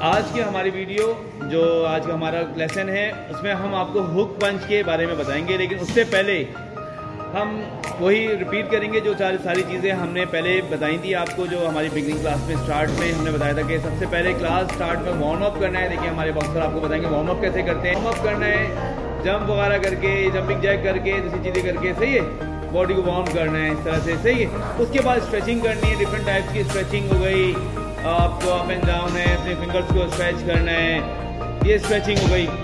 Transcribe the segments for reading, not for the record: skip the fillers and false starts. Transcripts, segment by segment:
आज की हमारी वीडियो जो आज का हमारा लेसन है उसमें हम आपको हुक पंच के बारे में बताएंगे, लेकिन उससे पहले हम वही रिपीट करेंगे जो सारी चीज़ें हमने पहले बताई थी आपको। जो हमारी बिगनिंग क्लास में स्टार्ट में हमने बताया था कि सबसे पहले क्लास स्टार्ट में वार्म अप करना है। देखिए हमारे बॉक्सर आपको बताएंगे वार्म अप कैसे करते हैं। वार्म अप करना है जंप वगैरह करके, जंपिंग जैक करके, दूसरी चीज़ें करके, सही है। बॉडी को वार्म करना है इस तरह से, सही है। उसके बाद स्ट्रेचिंग करनी है, डिफरेंट टाइप्स की स्ट्रेचिंग हो गई, आपको अप एंड डाउन है, अपने फिंगर्स को स्ट्रेच करना है, ये स्ट्रेचिंग हो गई।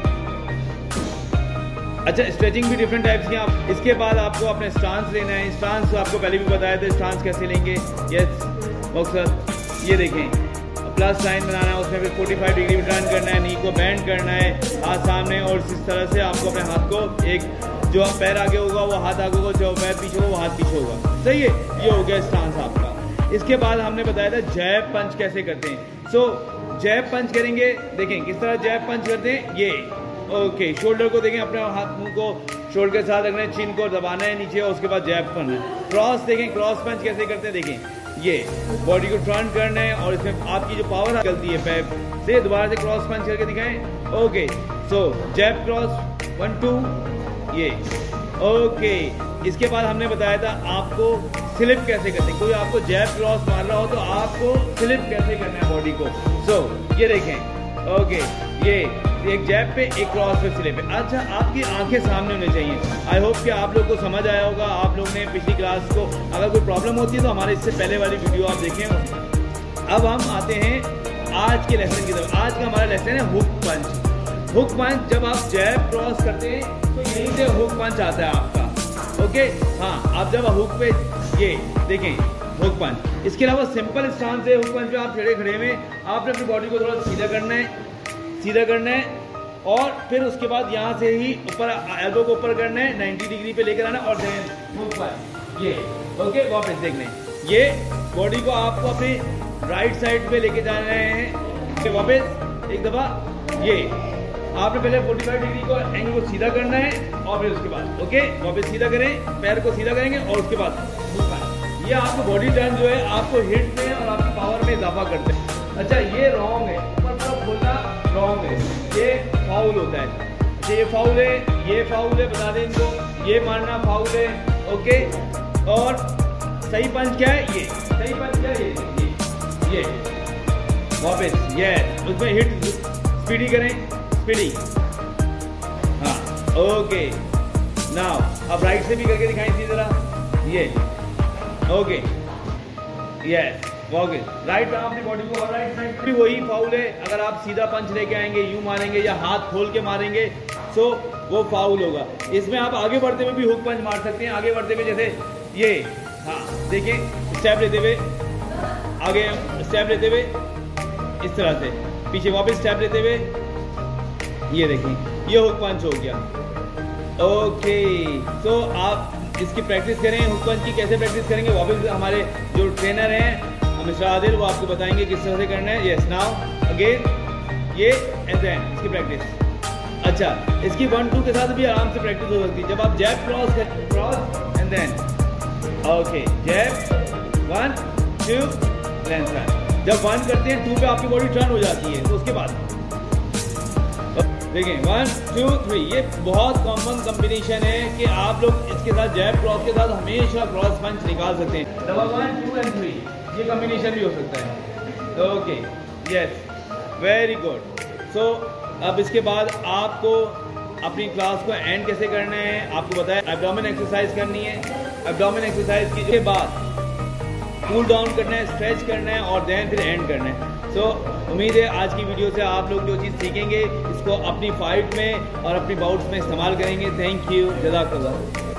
अच्छा, स्ट्रेचिंग भी डिफरेंट टाइप्स की आप। इसके बाद आपको अपने स्टांस लेना है। स्टांस आपको पहले भी बताया था, स्टांस कैसे लेंगे। यस बॉक्सर, ये देखें प्लस साइन बनाना है, उसमें फिर 45 डिग्री में टर्न करना है, नी को बैंड करना है, हाथ सामने, और इस तरह से आपको अपने हाथ को एक जो पैर आगे होगा वो हाथ आगे होगा, जो पैर पीछे होगा वो हाथ पीछे होगा, सही है। ये हो गया स्टांस आपका। इसके बाद हमने बताया था जैब पंच कैसे करते हैं। सो जैब पंच करेंगे, देखें किस तरह जैब पंच करते हैं। ये ओके, शोल्डर को देखें, अपने हाथ मुंह को शोल्डर के साथ रखना है, चिन को दबाना है नीचे, और उसके बाद जैब करना है। क्रॉस देखें, क्रॉस पंच कैसे करते हैं। देखें ये बॉडी को टर्न करना है और इसमें आपकी जो पावर निकलती है पैर से, दोबारा से क्रॉस पंच करके दिखाएं। ओके, सो जैब क्रॉस 1 2, ये ओके। इसके बाद हमने बताया था आपको स्लिप कैसे करते हैं। कोई आपको जैब क्रॉस मार रहा हो तो आपको स्लिप कैसे करना है बॉडी को। सो ये देखें, ओके, ये एक जैब पे, एक क्रॉस पे, स्लिप पे। अच्छा, आपकी आंखें सामने होनी चाहिए। आई होप कि आप लोग को समझ आया होगा। आप लोग ने पिछली क्लास को, अगर कोई प्रॉब्लम होती है तो हमारे इससे पहले वाली वीडियो आप देखें। अब हम आते हैं आज के लेसन की तरफ। आज का हमारा लेसन है हुक पंच। हुक पंच, जब आप जैब क्रॉस करते हैं तो यहीं से हुक पंच आता है आपका। ओके, हाँ, आप जब हुक पे, ये देखें हुक पंच। इसके अलावा सिंपल स्टांस है हुक पंच पे। आप खड़े में आपने अपनी बॉडी को थोड़ा सीधा करना है, सीधा करना है, और फिर उसके बाद यहाँ से ही ऊपर एल्बो को ऊपर करना है, 90 डिग्री पे लेकर आना, और देन हुक पंच। ये ओके, वापस देख लें। ये बॉडी को आपको अपने राइट साइड पे लेके जाना है, वापस एक दफा। ये आपने पहले 45 डिग्री को एंगल को सीधा करना है, और फिर उसके बाद ओके वापस सीधा करें, पैर को सीधा करेंगे, और उसके बाद ये आपको बॉडी टर्न जो है आपको हिट में और आपकी पावर में इजाफा करते हैं। अच्छा, ये रॉन्ग है, ऊपर तरफ खोलना रॉन्ग है, ये फाउल होता है। अच्छा, ये फाउल है, ये फाउल है, बता दें इनको, ये मारना फाउल है। ओके, और सही पंच क्या है, ये सही पंच क्या है, ये वापस, ये उसमें हिट स्पीडी करें, स्पीडी। हाँ, ओके। नाउ अब राइट से भी करके दिखाएं इसी तरह। ये okay, yes, okay. Right arm अपनी बॉडी को, और राइट साइड भी वही फाउल है। अगर आप सीधा पंच लेके आएंगे, यूं मारेंगे या हाथ खोल के मारेंगे, सो वो फाउल होगा। इसमें आप आगे बढ़ते हुए भी हुक पंच मार सकते हैं। आगे बढ़ते हुए जैसे ये, हाँ देखें, स्टेप लेते हुए आगे, स्टेप लेते हुए इस तरह से, पीछे वापस स्टेप लेते हुए, ये देखें, ये हुक पंच हो गया। ओके, तो आप इसकी प्रैक्टिस करें। हुक पंच की कैसे प्रैक्टिस करेंगे, वापस हमारे जो ट्रेनर हैं मिस्टर आदिल, वो आपको बताएंगे किस तरह से करना है। यस, नाउ अगेन, ये एंड देन इसकी प्रैक्टिस। अच्छा, इसकी 1 2 के साथ भी आराम से प्रैक्टिस हो सकती है। जब आप jab cross and then, okay, jab 1 2 then turn. जब 1 करते हैं 2 पे आपकी बॉडी टर्न हो जाती है, तो उसके बाद देखें 1 2 3। ये बहुत कॉमन कॉम्बिनेशन है कि आप लोग इसके साथ जैब क्रॉस के साथ हमेशा क्रॉस पंच निकाल सकते हैं। डबल 1 2 एंड 3, ये कॉम्बिनेशन भी हो सकता है। Okay, yes, very good. So अब इसके बाद आपको अपनी क्लास को एंड कैसे करना है, आपको बताया एब्डोमेन एक्सरसाइज करनी है। एब्डोमेन एक्सरसाइज के बाद कूल डाउन करना है, स्ट्रेच करना है, और देन फिर एंड करना है। सो उम्मीद है आज की वीडियो से आप लोग जो चीज़ सीखेंगे इसको अपनी फाइट में और अपनी बाउट्स में इस्तेमाल करेंगे। थैंक यू, जज़ाकल्लाह।